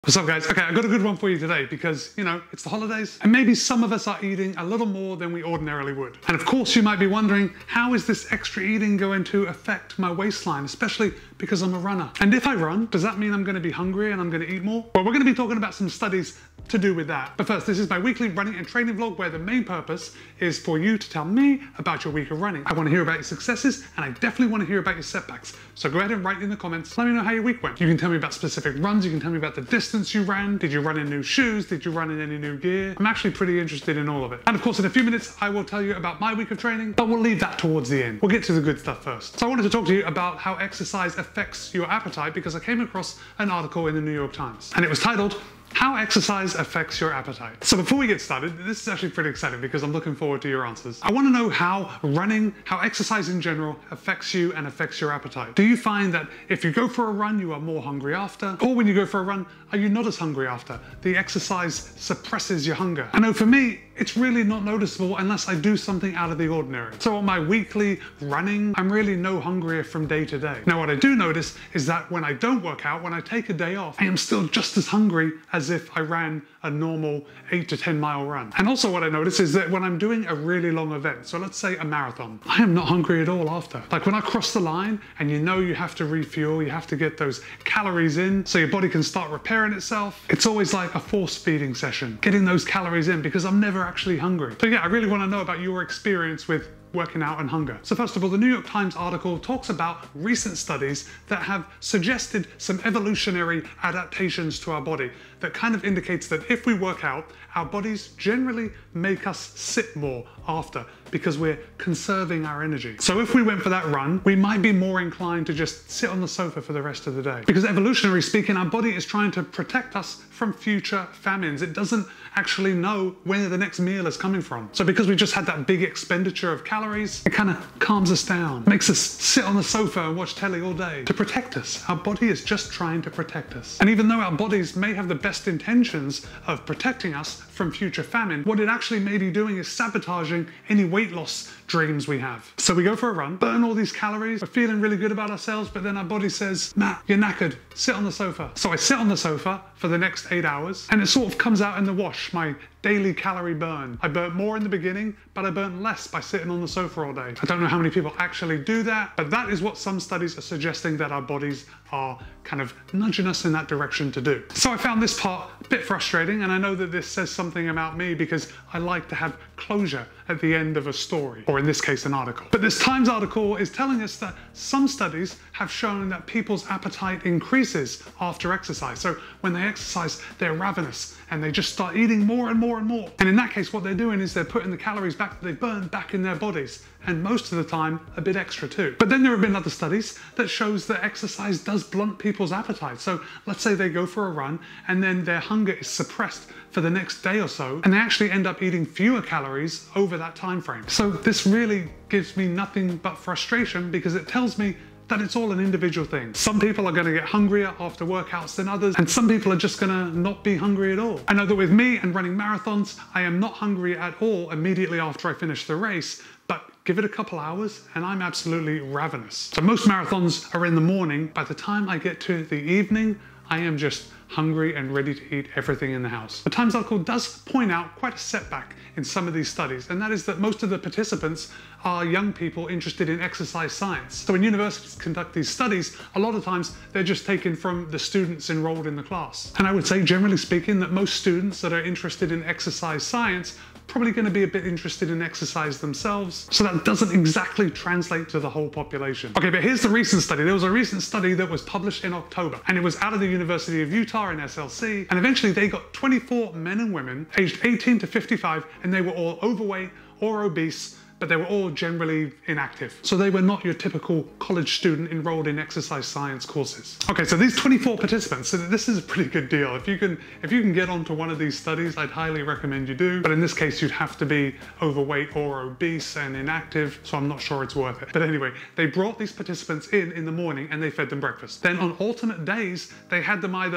What's up, guys? Okay, I got a good one for you today because, it's the holidays and maybe some of us are eating a little more than we ordinarily would. And of course, you might be wondering, how is this extra eating going to affect my waistline, especially because I'm a runner? And if I run, does that mean I'm going to be hungry and I'm going to eat more? Well, we're going to be talking about some studies to do with that. But first, this is my weekly running and training vlog where the main purpose is for you to tell me about your week of running. I want to hear about your successes and I definitely want to hear about your setbacks. So go ahead and write in the comments. Let me know how your week went. You can tell me about specific runs. You can tell me about the distance you ran. Did you run in new shoes? Did you run in any new gear? I'm actually pretty interested in all of it. And of course, in a few minutes, I will tell you about my week of training, but we'll leave that towards the end. We'll get to the good stuff first. So I wanted to talk to you about how exercise affects your appetite because I came across an article in the New York Times and it was titled, "How Exercise Affects Your Appetite." So before we get started, this is actually pretty exciting because I'm looking forward to your answers. I want to know how running, how exercise in general affects you and affects your appetite. Do you find that if you go for a run, you are more hungry after? Or when you go for a run, are you not as hungry after? The exercise suppresses your hunger. I know for me, it's really not noticeable unless I do something out of the ordinary. So on my weekly running, I'm really no hungrier from day to day. Now what I do notice is that when I don't work out, when I take a day off, I am still just as hungry as if I ran a normal 8 to 10 mile run. And also what I notice is that when I'm doing a really long event, so let's say a marathon, I am not hungry at all after. Like when I cross the line and you have to refuel, you have to get those calories in so your body can start repairing itself. It's always like a force feeding session, getting those calories in because I'm never actually hungry. So yeah, I really want to know about your experience with working out and hunger. So first of all, the New York Times article talks about recent studies that have suggested some evolutionary adaptations to our body that kind of indicates that if we work out, our bodies generally make us sit more after because we're conserving our energy. So if we went for that run, we might be more inclined to just sit on the sofa for the rest of the day. Because evolutionary speaking, our body is trying to protect us from future famines. It doesn't actually know where the next meal is coming from. So because we just had that big expenditure of calories, it kind of calms us down, makes us sit on the sofa and watch telly all day to protect us. Our body is just trying to protect us. And even though our bodies may have the best intentions of protecting us from future famine, what it actually may be doing is sabotaging any weight loss dreams we have. So we go for a run, burn all these calories, we're feeling really good about ourselves, but then our body says, Matt, you're knackered, sit on the sofa. So I sit on the sofa for the next 8 hours and it sort of comes out in the wash, my daily calorie burn. I burnt more in the beginning, but I burnt less by sitting on the sofa all day. I don't know how many people actually do that, but that is what some studies are suggesting that our bodies are kind of nudging us in that direction to do. So I found this part a bit frustrating, and I know that this says something about me because I like to have closure at the end of a story, or in this case, an article. But this Times article is telling us that some studies have shown that people's appetite increases after exercise. So when they exercise, they're ravenous and they just start eating more and more and more. And in that case, what they're doing is they're putting the calories back that they burned back in their bodies, and most of the time a bit extra too. But then there have been other studies that shows that exercise does blunt people's appetite. So let's say they go for a run and then their hunger is suppressed for the next day or so, and they actually end up eating fewer calories over that time frame. So this really gives me nothing but frustration because it tells me that it's all an individual thing. Some people are going to get hungrier after workouts than others, and some people are just going to not be hungry at all. I know that with me and running marathons, I am not hungry at all immediately after I finish the race, but give it a couple hours and I'm absolutely ravenous. So most marathons are in the morning. By the time I get to the evening, I am just hungry and ready to eat everything in the house. The Times article does point out quite a setback in some of these studies, and that is that most of the participants are young people interested in exercise science. So when universities conduct these studies, a lot of times they're just taken from the students enrolled in the class. And I would say, generally speaking, that most students that are interested in exercise science probably going to be a bit interested in exercise themselves. So that doesn't exactly translate to the whole population. Okay, but here's the recent study. There was a recent study that was published in October, and it was out of the University of Utah in SLC. And eventually they got 24 men and women aged 18 to 55, and they were all overweight or obese, but they were all generally inactive. So they were not your typical college student enrolled in exercise science courses. Okay, so these 24 participants, so this is a pretty good deal. If you can get onto one of these studies, I'd highly recommend you do. But in this case, you'd have to be overweight or obese and inactive, so I'm not sure it's worth it. But anyway, they brought these participants in the morning and they fed them breakfast. Then on alternate days, they had them either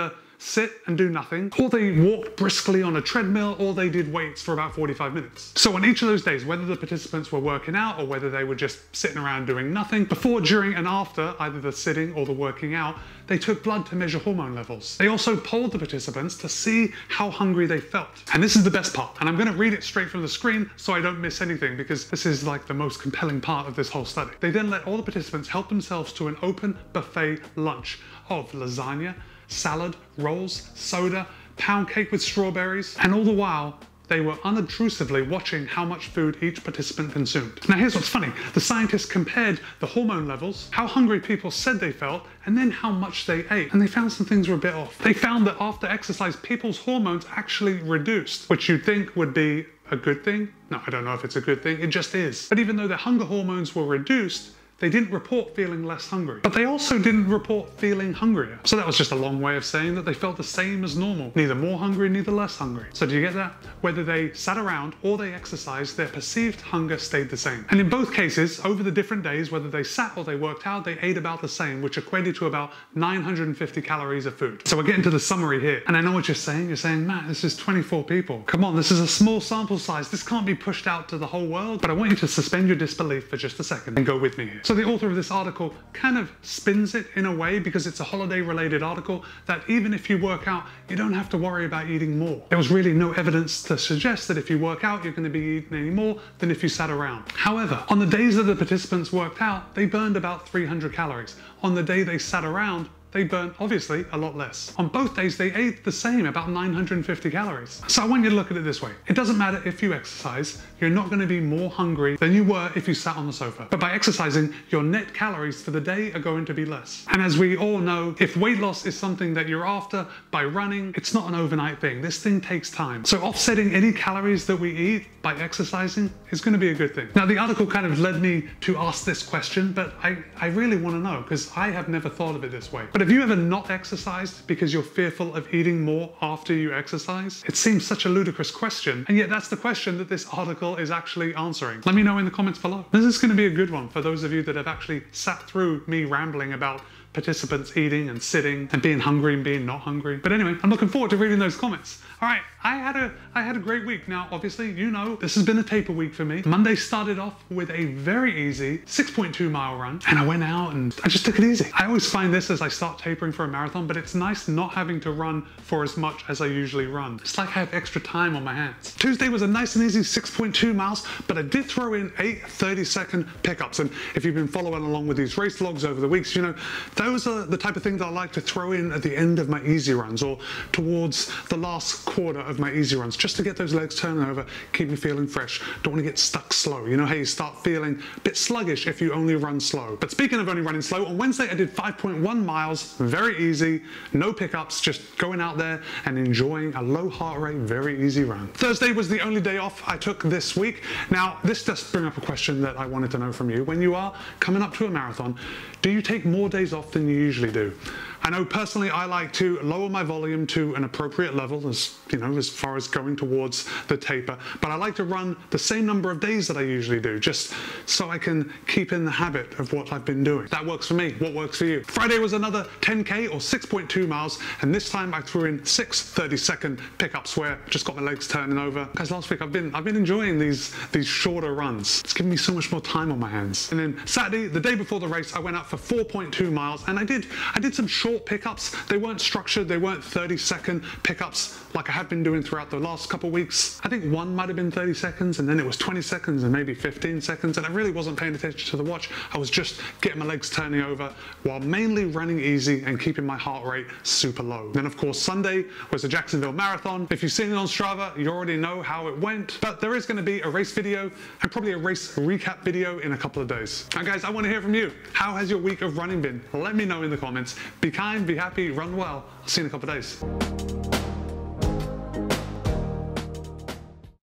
sit and do nothing, or they walked briskly on a treadmill, or they did weights for about 45 minutes. So on each of those days, whether the participants were working out or whether they were just sitting around doing nothing, before, during, and after either the sitting or the working out, they took blood to measure hormone levels. They also polled the participants to see how hungry they felt. And this is the best part, and I'm going to read it straight from the screen so I don't miss anything, because this is like the most compelling part of this whole study. They then let all the participants help themselves to an open buffet lunch of lasagna, salad, rolls, soda, pound cake with strawberries, and all the while they were unobtrusively watching how much food each participant consumed. Now here's what's funny. The scientists compared the hormone levels, how hungry people said they felt, and then how much they ate. And they found some things were a bit off. They found that after exercise, people's hormones actually reduced, which you'd think would be a good thing. No, I don't know if it's a good thing. It just is. But even though their hunger hormones were reduced, they didn't report feeling less hungry, but they also didn't report feeling hungrier. So that was just a long way of saying that they felt the same as normal, neither more hungry, neither less hungry. So do you get that? Whether they sat around or they exercised, their perceived hunger stayed the same. And in both cases, over the different days, whether they sat or they worked out, they ate about the same, which equated to about 950 calories of food. So we're getting to the summary here. And I know what you're saying. You're saying, Matt, this is 24 people. Come on, this is a small sample size. This can't be pushed out to the whole world. But I want you to suspend your disbelief for just a second and go with me here. So the author of this article kind of spins it in a way, because it's a holiday related article, that even if you work out, you don't have to worry about eating more. There was really no evidence to suggest that if you work out, you're going to be eating any more than if you sat around. However, on the days that the participants worked out, they burned about 300 calories. On the day they sat around, they burnt, obviously, a lot less. On both days, they ate the same, about 950 calories. So I want you to look at it this way. It doesn't matter if you exercise, you're not going to be more hungry than you were if you sat on the sofa. But by exercising, your net calories for the day are going to be less. And as we all know, if weight loss is something that you're after, by running, it's not an overnight thing. This thing takes time. So offsetting any calories that we eat by exercising is going to be a good thing. Now, the article kind of led me to ask this question, but I really want to know, because I have never thought of it this way. But have you ever not exercised because you're fearful of eating more after you exercise? It seems such a ludicrous question, and yet that's the question that this article is actually answering. Let me know in the comments below. This is going to be a good one for those of you that have actually sat through me rambling about participants eating and sitting and being hungry and being not hungry. But anyway, I'm looking forward to reading those comments. All right, I had a great week. Now, obviously, you know, this has been a taper week for me. Monday started off with a very easy 6.2 mile run, and I went out and I just took it easy. I always find this as I start tapering for a marathon, but it's nice not having to run for as much as I usually run. It's like I have extra time on my hands. Tuesday was a nice and easy 6.2 miles, but I did throw in 8 30-second pickups. And if you've been following along with these race vlogs over the weeks, you know, those are the type of things I like to throw in at the end of my easy runs or towards the last quarter of my easy runs, just to get those legs turning over, keep me feeling fresh. Don't want to get stuck slow. You know how you start feeling a bit sluggish if you only run slow. But speaking of only running slow, on Wednesday I did 5.1 miles, very easy, no pickups, just going out there and enjoying a low heart rate, very easy run. Thursday was the only day off I took this week. Now, this does bring up a question that I wanted to know from you. When you are coming up to a marathon, do you take more days off than you usually do? I know personally I like to lower my volume to an appropriate level, as you know, as far as going towards the taper, but I like to run the same number of days that I usually do, just so I can keep in the habit of what I've been doing. That works for me. What works for you? Friday was another 10K or 6.2 miles, and this time I threw in 6 30-second pickups where I just got my legs turning over. Guys, last week I've been enjoying these shorter runs. It's given me so much more time on my hands. And then Saturday, the day before the race, I went out for 4.2 miles, and I did some short pickups. They weren't structured, they weren't 30-second pickups like I have been doing throughout the last couple of weeks. I think one might have been 30 seconds, and then it was 20 seconds and maybe 15 seconds, and I really wasn't paying attention to the watch. I was just getting my legs turning over while mainly running easy and keeping my heart rate super low. Then of course Sunday was the Jacksonville Marathon. If you've seen it on Strava, you already know how it went, but there is going to be a race video and probably a race recap video in a couple of days. Now guys, I want to hear from you. How has your week of running been? Let me know in the comments. Be kind, be happy, run well. I'll see you in a couple of days.